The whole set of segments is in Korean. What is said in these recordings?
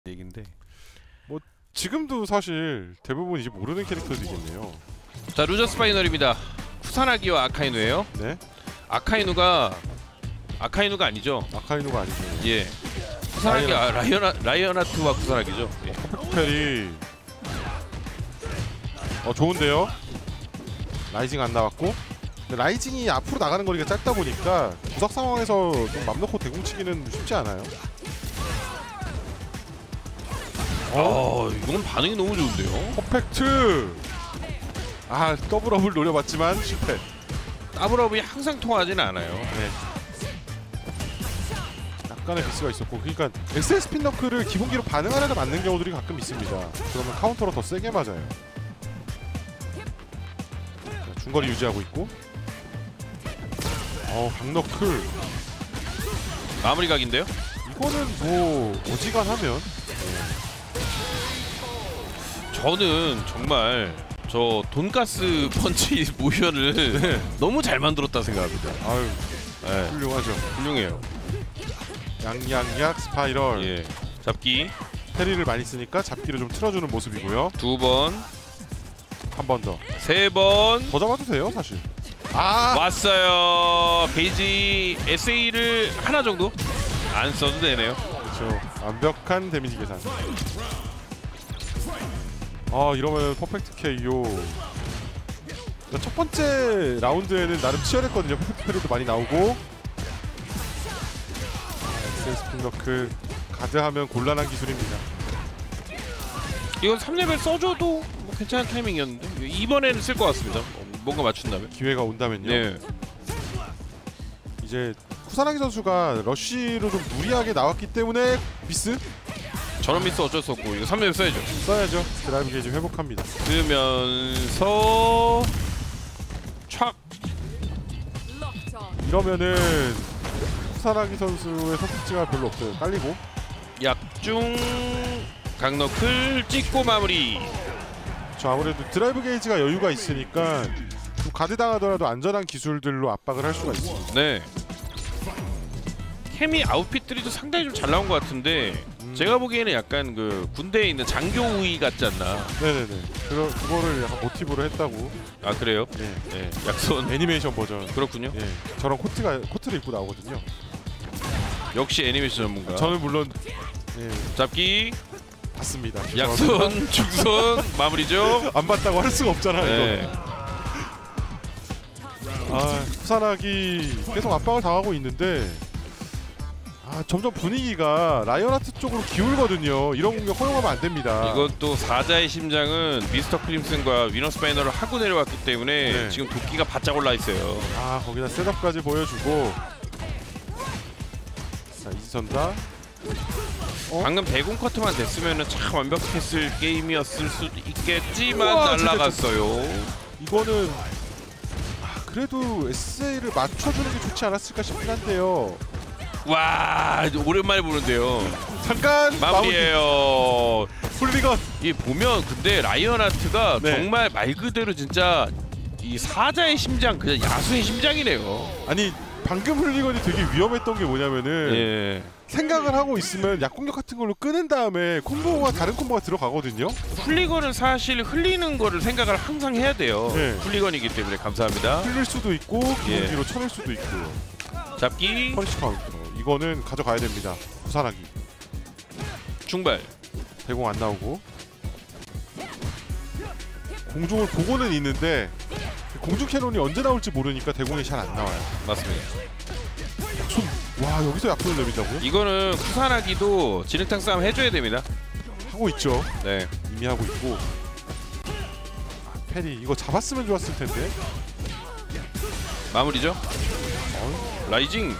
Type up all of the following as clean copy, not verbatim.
얘긴데 뭐 지금도 사실 대부분 이제 모르는 캐릭터들이겠네요. 자, 루저스 파이널입니다. 쿠사나기와 아카이누예요. 네? 아카이누가 아니죠. 아카이누가 아니죠. 예. 쿠사나기 라이언하트와 쿠사나기죠. 예. 페리. 좋은데요. 라이징 안 나왔고. 근데 라이징이 앞으로 나가는 거리가 짧다 보니까 구석 상황에서 좀 맘 놓고 대공치기는 쉽지 않아요. 이건 반응이 너무 좋은데요. 퍼펙트. 더블업을 노려봤지만 실패. 더블업이 항상 통하지는 않아요. 네. 약간의 미스가 있었고, 그러니까 XS 핀너크를 기본기로 반응하려다 맞는 경우들이 가끔 있습니다. 그러면 카운터로 더 세게 맞아요. 자, 중거리 유지하고 있고. 강너클. 마무리 각인데요. 이거는 뭐 어지간하면. 저는 정말 저 돈가스 펀치 모션을 너무 잘 만들었다 생각합니다. 네. 훌륭하죠. 훌륭해요. 양양약 스파이럴. 예. 잡기 페리를 많이 쓰니까 잡기를 좀 틀어주는 모습이고요. 2번, 한 번 더. 3번. 더 잡아도 돼요, 사실. 왔어요. 베이지 SA를 하나 정도 안 써도 되네요. 그렇죠. 완벽한 데미지 계산. 이러면 퍼펙트 KO. 첫 번째 라운드에는 나름 치열했거든요. 퍼펙트 페리도 많이 나오고. 스핀너크 가드하면 곤란한 기술입니다. 이건 3레벨 써줘도 뭐 괜찮은 타이밍이었는데 이번에는 쓸 것 같습니다. 뭔가 맞춘다면. 기회가 온다면요. 네. 이제 쿠사나기 선수가 러쉬로 좀 무리하게 나왔기 때문에 미스? 저런 미스 어쩔 수 없고 이거 3레벨 써야죠. 써야죠. 드라이브 게이지 회복합니다. 그러면서 촥! 이러면은 쿠사나기 선수의 선택지가 별로 없어요. 깔리고 약중 강너클 찍고 마무리. 아무래도 드라이브 게이지가 여유가 있으니까 좀 가드 당하더라도 안전한 기술들로 압박을 할 수가 있습니다. 네. 케미 아웃핏들이 상당히 좀 잘 나온 것 같은데 제가 보기에는 약간 그 군대에 있는 장교 우위 같지 않나. 네네네. 그거를 약간 모티브로 했다고. 아, 그래요? 네. 네. 약손 애니메이션 버전. 그렇군요. 네. 저런 코트를 입고 나오거든요. 역시 애니메이션 전문가. 저는 물론 잡기 봤습니다. 약손 중손 마무리죠. 안 봤다고 할 수가 없잖아. 네. 이거. 쿠사나기 계속 압박을 당하고 있는데 점점 분위기가 라이언하트 쪽으로 기울거든요. 이런 공격 허용하면 안 됩니다. 이것도 사자의 심장은 미스터 크림슨과 위너스 파이널을 하고 내려왔기 때문에 지금 도끼가 바짝 올라 있어요. 거기다 셋업까지 보여주고. 자, 이지선다. 방금 대공 커트만 됐으면은 참 완벽했을 게임이었을 수도 있겠지만 우와, 날라갔어요. 이거는 그래도 SA를 맞춰주는 게 좋지 않았을까 싶긴 한데요. 와, 오랜만에 보는데요. 잠깐 마무리예요. 훌리건. 이 보면 근데 라이언하트가 정말 말 그대로 진짜 이 사자의 심장, 그냥 야수의 심장이네요. 아니 방금 훌리건이 되게 위험했던 게 뭐냐면은 생각을 하고 있으면 약공격 같은 걸로 끄는 다음에 콤보가 다른 콤보가 들어가거든요. 훌리건은 사실 흘리는 거를 생각을 항상 해야 돼요. 훌리건이기 때문에. 감사합니다. 흘릴 수도 있고 기본기로 쳐낼 수도 있고. 잡기 펀치 카운터. 이거는 가져가야 됩니다. 구사나기. 중발. 대공 안 나오고. 공중을 보고는 있는데 공중 캐논이 언제 나올지 모르니까 대공이 잘 안 나와요. 맞습니다. 약손. 와, 여기서 약손을 내린다고요? 이거는 쿠사나기도 진흙탕 싸움 해줘야 됩니다. 하고 있죠. 네. 이미 하고 있고. 페리 이거 잡았으면 좋았을 텐데. 마무리죠. 라이징.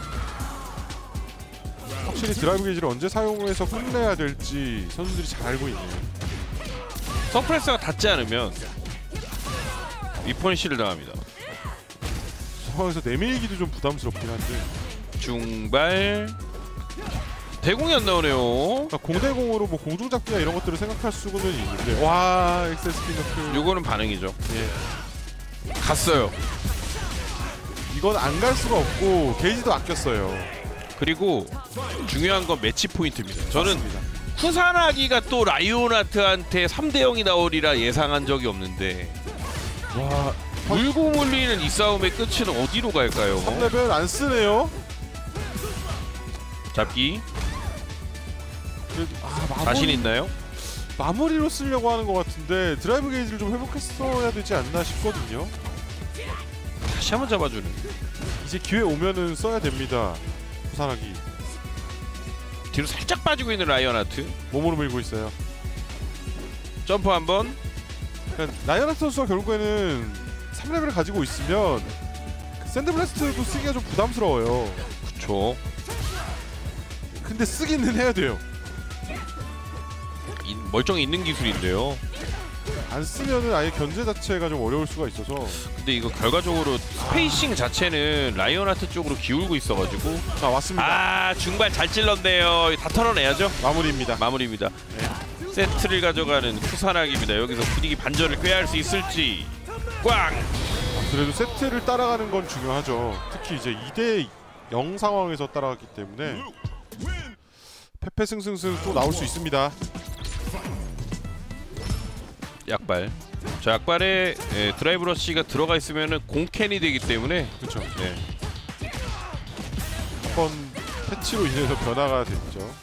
확실히 드라이브 게이지를 언제 사용해서 끝내야 될지 선수들이 잘 알고 있네요. 서프레스가 닿지 않으면 위퍼니시를 당합니다. 상황에서 내밀기도 좀 부담스럽긴 한데. 중발. 대공이 안 나오네요. 공대공으로 뭐 공중잡기나 이런 것들을 생각할 수는 있는데. 와, 엑셀 스피너크. 요거는 반응이죠. 갔어요. 이건 안 갈 수가 없고 게이지도 아꼈어요. 그리고 중요한 건 매치 포인트입니다. 저는 맞습니다. 쿠사나기가 또 라이오나트한테 3대 0이 나오리라 예상한 적이 없는데 와, 물고 물리는 이 싸움의 끝은 어디로 갈까요? 3레벨 안 쓰네요. 잡기 마무리, 자신 있나요? 마무리로 쓰려고 하는 것 같은데 드라이브 게이지를 좀 회복했어야 되지 않나 싶거든요. 다시 한번 잡아주는. 이제 기회 오면은 써야 됩니다. 부산하기 뒤로 살짝 빠지고 있는 라이언하트. 몸으로 밀고 있어요. 점프 한번. 그러니까 라이언하트 선수가 결국에는 3레벨을 가지고 있으면 샌드블래스트도 쓰기가 좀 부담스러워요. 그쵸. 근데 쓰기는 해야 돼요. 멀쩡히 있는 기술인데요. 안 쓰면은 아예 견제 자체가 좀 어려울 수가 있어서. 근데 이거 결과적으로 스페이싱 자체는 라이언하트 쪽으로 기울고 있어가지고. 자, 왔습니다. 아, 중발 잘 찔렀네요. 다 털어내야죠. 마무리입니다. 마무리입니다. 네. 세트를 가져가는 쿠사나기입니다. 여기서 분위기 반전을 꾀할 수 있을지. 꽝! 그래도 세트를 따라가는 건 중요하죠. 특히 이제 2대 0 상황에서 따라갔기 때문에 패패승승승 또 나올 수 있습니다. 약발. 저 약발에 드라이브 러시가 들어가 있으면은 공캔이 되기 때문에. 그렇죠. 네. 한번 패치로 인해서 변화가 됐죠.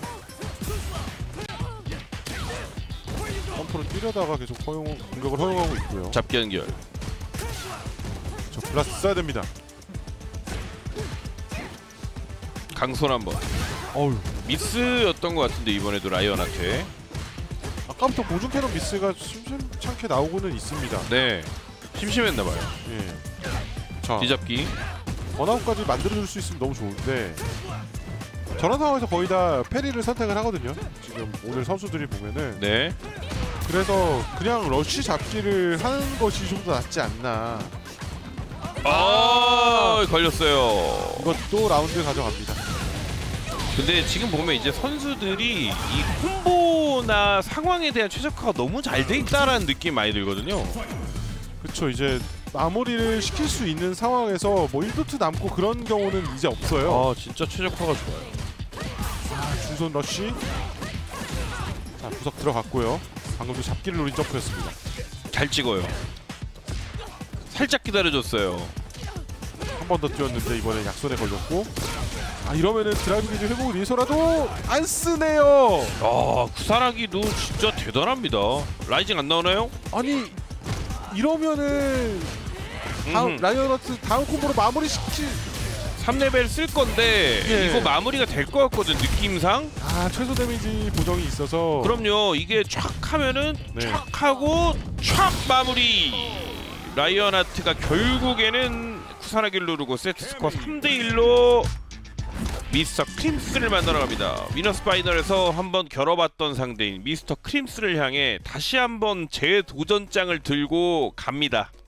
점프를 뛰려다가 계속 공격을 허용하고 있고요. 잡기 연결. 저 블라스트 써야 됩니다. 강손 한번. 어우, 미스였던 것 같은데 이번에도 라이언한테. 아까부터 공중 캐논 미스가 심심찮게 나오고는 있습니다. 네. 심심했나봐요. 예. 자, 뒤잡기. 번아웃까지 만들어줄 수 있으면 너무 좋은데 저런 상황에서 거의 다 페리를 선택을 하거든요. 지금 오늘 선수들이 보면은. 네. 그래서 그냥 러쉬 잡기를 하는 것이 좀 더 낫지 않나. 걸렸어요. 이것도 라운드 가져갑니다. 근데 지금 보면 이제 선수들이 이 콤보나 상황에 대한 최적화가 너무 잘 돼 있다라는 느낌 많이 들거든요. 그렇죠. 이제 마무리를 시킬 수 있는 상황에서 뭐 1도트 남고 그런 경우는 이제 없어요. 아, 진짜 최적화가 좋아요. 중손 러쉬. 자, 구석 들어갔고요. 방금도 잡기를 노린 점프였습니다. 잘 찍어요. 살짝 기다려줬어요. 한 번 더 뛰었는데 이번에 약손에 걸렸고. 아, 이러면은 드라이브 게이지 회복을 위해서라도 안 쓰네요. 아, 쿠사나기도 진짜 대단합니다. 라이징 안 나오나요? 아니 이러면은 다음 라이언하트 다음 콤보로 마무리 시키. 3레벨 쓸 건데 예. 이거 마무리가 될 것 같거든 느낌상. 아, 최소 데미지 보정이 있어서. 그럼요. 이게 촥 하면은 네. 촥 하고 촥 마무리. 라이언하트가 결국에는 쿠사나기를 누르고 세트 스코어 3대 1로 미스터 크림스를 만나러갑니다. 위너스 파이널에서 한번 겨뤄봤던 상대인 미스터 크림스를 향해 다시 한번 재도전장을 들고 갑니다.